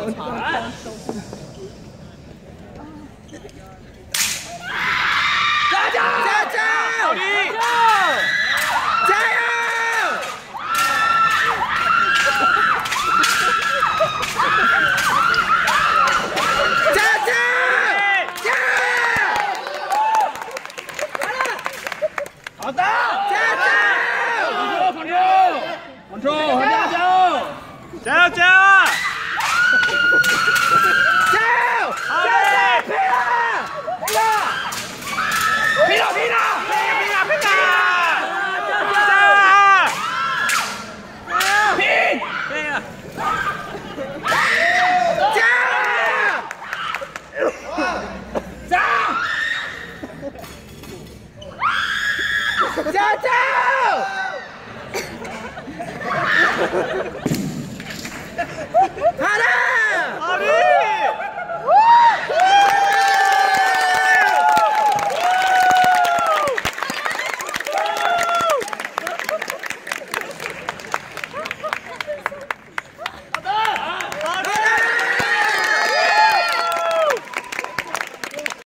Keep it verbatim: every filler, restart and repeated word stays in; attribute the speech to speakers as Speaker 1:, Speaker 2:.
Speaker 1: 加油！加油！
Speaker 2: 好力！
Speaker 1: 加油！加油！加油！
Speaker 2: 好的！
Speaker 1: 加油！
Speaker 2: 管住！管住！加油！加油！加油！加油！
Speaker 1: 加油！好嘞！拼了！拼了！拼了！拼了！拼了！拼了！拼！
Speaker 2: 拼了！
Speaker 1: 加！加！加油！